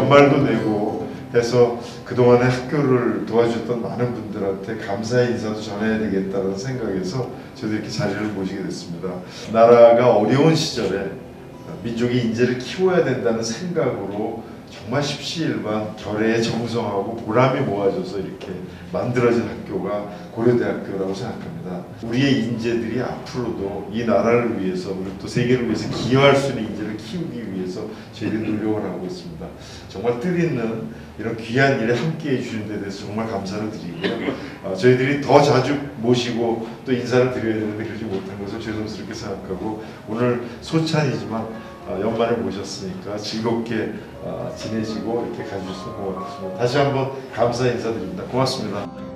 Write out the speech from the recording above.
연말도 내고 해서 그동안에 학교를 도와주셨던 많은 분들한테 감사의 인사도 전해야 되겠다는 생각에서 저도 이렇게 자리를 모시게 됐습니다. 나라가 어려운 시절에 민족의 인재를 키워야 된다는 생각으로 정말 십시일반 결의에 정성하고 보람이 모아져서 이렇게 만들어진 학교가 고려대학교라고 생각합니다. 우리의 인재들이 앞으로도 이 나라를 위해서 그리고 또 세계를 위해서 기여할 수 있는 인재를 키우기 위해서 저희들이 노력을 하고 있습니다. 정말 뜻있는 이런 귀한 일에 함께해 주신 데 대해서 정말 감사를 드리고요. 저희들이 더 자주 모시고 또 인사를 드려야 되는데 그러지 못한 것을 죄송스럽게 생각하고 오늘 소찬이지만 연말에 모셨으니까 즐겁게 지내시고 이렇게 가주셔서 고맙습니다. 다시 한번 감사 인사드립니다. 고맙습니다.